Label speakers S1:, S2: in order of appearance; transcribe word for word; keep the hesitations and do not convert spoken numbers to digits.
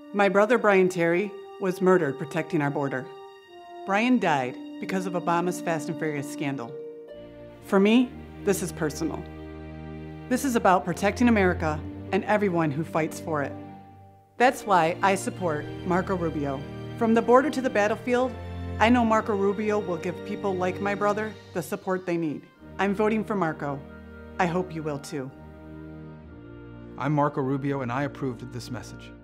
S1: My brother Brian Terry was murdered protecting our border. Brian died because of Obama's Fast and Furious scandal. For me, this is personal. This is about protecting America and everyone who fights for it. That's why I support Marco Rubio. From the border to the battlefield, I know Marco Rubio will give people like my brother the support they need. I'm voting for Marco. I hope you will too.
S2: I'm Marco Rubio, and I approved of this message.